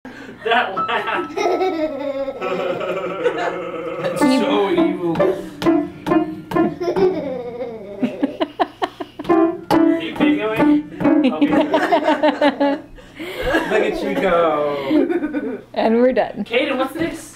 That laugh. That's so evil. Are you videoing? Okay. Look at you go. And we're done. Kaden, what's this?